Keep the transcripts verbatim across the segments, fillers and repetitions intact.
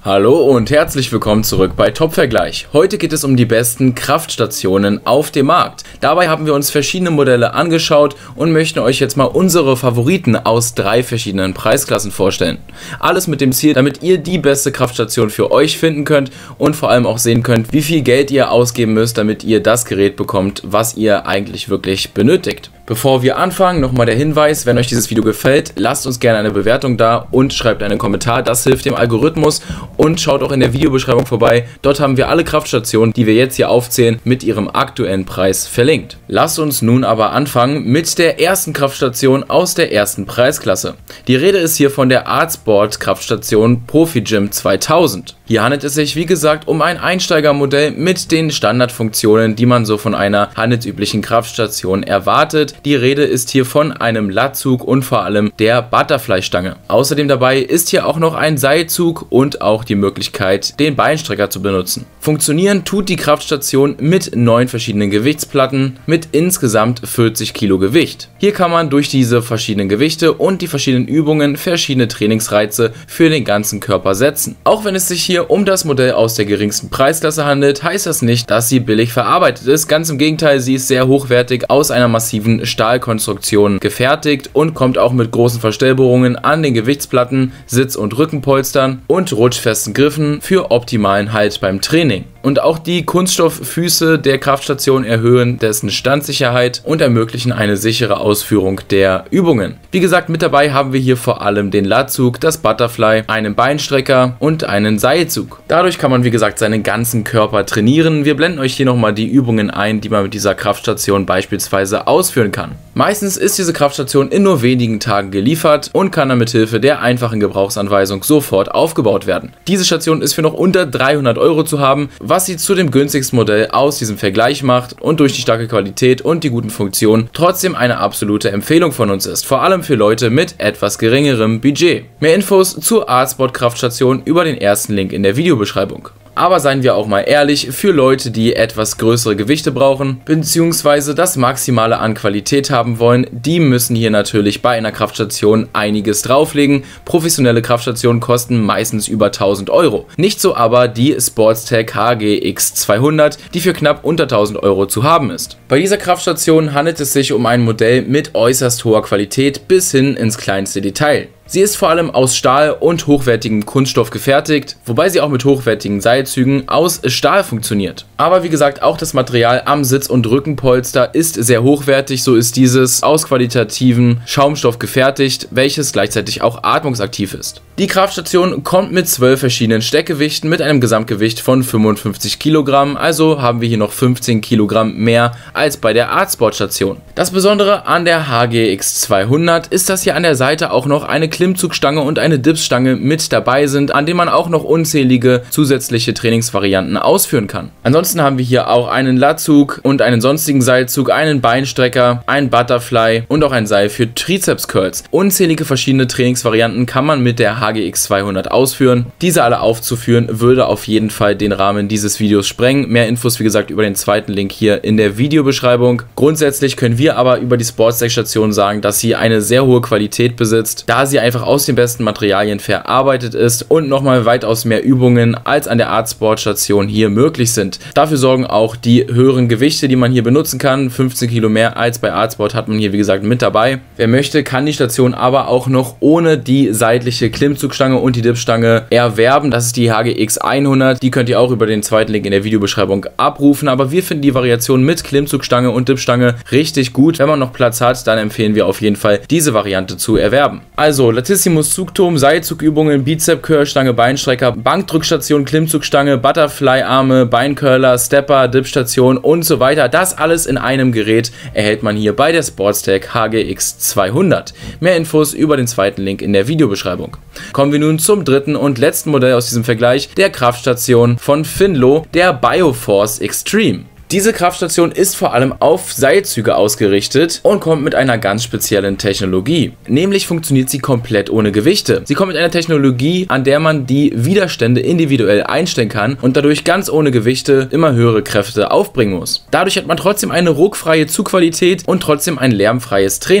Hallo und herzlich willkommen zurück bei Top-Vergleich. Heute geht es um die besten Kraftstationen auf dem Markt. Dabei haben wir uns verschiedene Modelle angeschaut und möchten euch jetzt mal unsere Favoriten aus drei verschiedenen Preisklassen vorstellen. Alles mit dem Ziel, damit ihr die beste Kraftstation für euch finden könnt und vor allem auch sehen könnt, wie viel Geld ihr ausgeben müsst, damit ihr das Gerät bekommt, was ihr eigentlich wirklich benötigt. Bevor wir anfangen, nochmal der Hinweis, wenn euch dieses Video gefällt, lasst uns gerne eine Bewertung da und schreibt einen Kommentar, das hilft dem Algorithmus, und schaut auch in der Videobeschreibung vorbei, dort haben wir alle Kraftstationen, die wir jetzt hier aufzählen, mit ihrem aktuellen Preis verlinkt. Lasst uns nun aber anfangen mit der ersten Kraftstation aus der ersten Preisklasse. Die Rede ist hier von der Artsport Kraftstation ProfiGym zweitausend. Hier handelt es sich wie gesagt um ein Einsteigermodell mit den Standardfunktionen, die man so von einer handelsüblichen Kraftstation erwartet. Die Rede ist hier von einem Latzug und vor allem der Butterfly-Stange. Außerdem dabei ist hier auch noch ein Seilzug und auch die Möglichkeit, den Beinstrecker zu benutzen. Funktionieren tut die Kraftstation mit neun verschiedenen Gewichtsplatten mit insgesamt vierzig Kilo Gewicht. Hier kann man durch diese verschiedenen Gewichte und die verschiedenen Übungen verschiedene Trainingsreize für den ganzen Körper setzen. Auch wenn es sich hier um das Modell aus der geringsten Preisklasse handelt, heißt das nicht, dass sie billig verarbeitet ist. Ganz im Gegenteil, sie ist sehr hochwertig aus einer massiven Stahlkonstruktion gefertigt und kommt auch mit großen Verstellbohrungen an den Gewichtsplatten, Sitz- und Rückenpolstern und rutschfesten Griffen für optimalen Halt beim Training. Und auch die Kunststofffüße der Kraftstation erhöhen dessen Standsicherheit und ermöglichen eine sichere Ausführung der Übungen. Wie gesagt, mit dabei haben wir hier vor allem den Latzug, das Butterfly, einen Beinstrecker und einen Seilzug. Dadurch kann man wie gesagt seinen ganzen Körper trainieren. Wir blenden euch hier nochmal die Übungen ein, die man mit dieser Kraftstation beispielsweise ausführen kann. Meistens ist diese Kraftstation in nur wenigen Tagen geliefert und kann dann mit Hilfe der einfachen Gebrauchsanweisung sofort aufgebaut werden. Diese Station ist für noch unter dreihundert Euro zu haben, was sie zu dem günstigsten Modell aus diesem Vergleich macht und durch die starke Qualität und die guten Funktionen trotzdem eine absolute Empfehlung von uns ist, vor allem für Leute mit etwas geringerem Budget. Mehr Infos zur Artsport Kraftstation über den ersten Link in der Videobeschreibung. Aber seien wir auch mal ehrlich, für Leute, die etwas größere Gewichte brauchen, beziehungsweise das Maximale an Qualität haben wollen, die müssen hier natürlich bei einer Kraftstation einiges drauflegen. Professionelle Kraftstationen kosten meistens über tausend Euro. Nicht so aber die Sportstech H G X zweihundert, die für knapp unter tausend Euro zu haben ist. Bei dieser Kraftstation handelt es sich um ein Modell mit äußerst hoher Qualität bis hin ins kleinste Detail. Sie ist vor allem aus Stahl und hochwertigem Kunststoff gefertigt, wobei sie auch mit hochwertigen Seilzügen aus Stahl funktioniert. Aber wie gesagt, auch das Material am Sitz- und Rückenpolster ist sehr hochwertig, so ist dieses aus qualitativen Schaumstoff gefertigt, welches gleichzeitig auch atmungsaktiv ist. Die Kraftstation kommt mit zwölf verschiedenen Steckgewichten mit einem Gesamtgewicht von fünfundfünfzig Kilogramm, also haben wir hier noch fünfzehn Kilogramm mehr als bei der Artsport Station. Das Besondere an der H G X zweihundert ist, dass hier an der Seite auch noch eine Klimmzugstange und eine Dipsstange mit dabei sind, an denen man auch noch unzählige zusätzliche Trainingsvarianten ausführen kann. Ansonsten haben wir hier auch einen Latzug und einen sonstigen Seilzug, einen Beinstrecker, einen Butterfly und auch ein Seil für Trizeps-Curls. Unzählige verschiedene Trainingsvarianten kann man mit der H G X zweihundert ausführen. Diese alle aufzuführen würde auf jeden Fall den Rahmen dieses Videos sprengen. Mehr Infos wie gesagt über den zweiten Link hier in der Videobeschreibung. Grundsätzlich können wir aber über die Sportstech Station sagen, dass sie eine sehr hohe Qualität besitzt, da sie einfach aus den besten Materialien verarbeitet ist und nochmal weitaus mehr Übungen als an der Artsport Station hier möglich sind. Dafür sorgen auch die höheren Gewichte, die man hier benutzen kann. fünfzehn Kilo mehr als bei Artsport hat man hier wie gesagt mit dabei. Wer möchte, kann die Station aber auch noch ohne die seitliche Klimmzugstange und die Dipsstange erwerben. Das ist die H G X hundert. Die könnt ihr auch über den zweiten Link in der Videobeschreibung abrufen. Aber wir finden die Variation mit Klimmzugstange und Dipsstange richtig gut. Wenn man noch Platz hat, dann empfehlen wir auf jeden Fall, diese Variante zu erwerben. Also Latissimus Zugturm, Seilzugübungen, Bizep-Curl, Stange, Beinstrecker, Bankdrückstation, Klimmzugstange, Butterfly-Arme, Beincurler, Stepper, Dipstation und so weiter. Das alles in einem Gerät erhält man hier bei der Sportstech H G X zweihundert. Mehr Infos über den zweiten Link in der Videobeschreibung. Kommen wir nun zum dritten und letzten Modell aus diesem Vergleich, der Kraftstation von Finlo, der Bioforce Extreme. Diese Kraftstation ist vor allem auf Seilzüge ausgerichtet und kommt mit einer ganz speziellen Technologie. Nämlich funktioniert sie komplett ohne Gewichte. Sie kommt mit einer Technologie, an der man die Widerstände individuell einstellen kann und dadurch ganz ohne Gewichte immer höhere Kräfte aufbringen muss. Dadurch hat man trotzdem eine ruckfreie Zugqualität und trotzdem ein lärmfreies Training.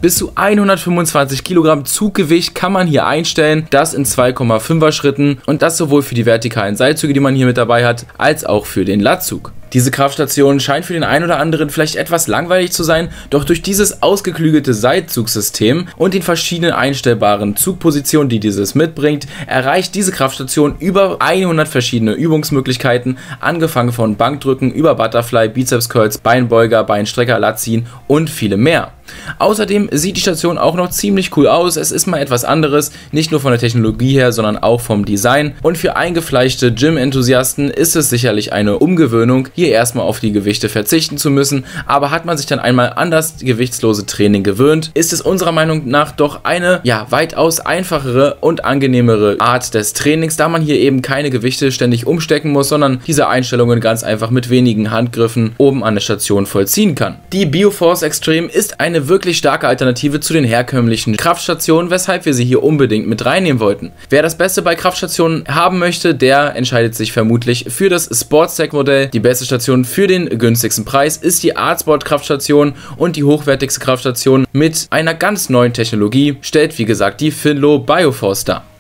Bis zu hundertfünfundzwanzig Kilogramm Zuggewicht kann man hier einstellen, das in zwei Komma fünfer Schritten und das sowohl für die vertikalen Seilzüge, die man hier mit dabei hat, als auch für den Lattzug. Diese Kraftstation scheint für den einen oder anderen vielleicht etwas langweilig zu sein, doch durch dieses ausgeklügelte Seilzugsystem und den verschiedenen einstellbaren Zugpositionen, die dieses mitbringt, erreicht diese Kraftstation über hundert verschiedene Übungsmöglichkeiten, angefangen von Bankdrücken über Butterfly, Bizeps Curls, Beinbeuger, Beinstrecker, Latziehen und viele mehr. Außerdem sieht die Station auch noch ziemlich cool aus, es ist mal etwas anderes, nicht nur von der Technologie her, sondern auch vom Design, und für eingefleischte Gym-Enthusiasten ist es sicherlich eine Umgewöhnung, hier erstmal auf die Gewichte verzichten zu müssen, aber hat man sich dann einmal an das gewichtslose Training gewöhnt, ist es unserer Meinung nach doch eine, ja, weitaus einfachere und angenehmere Art des Trainings, da man hier eben keine Gewichte ständig umstecken muss, sondern diese Einstellungen ganz einfach mit wenigen Handgriffen oben an der Station vollziehen kann. Die Bioforce Extreme ist eine Eine wirklich starke Alternative zu den herkömmlichen Kraftstationen, weshalb wir sie hier unbedingt mit reinnehmen wollten. Wer das Beste bei Kraftstationen haben möchte, der entscheidet sich vermutlich für das Sportstack-Modell. Die beste Station für den günstigsten Preis ist die Artsport-Kraftstation und die hochwertigste Kraftstation mit einer ganz neuen Technologie stellt, wie gesagt, die Finlo Bioforce dar.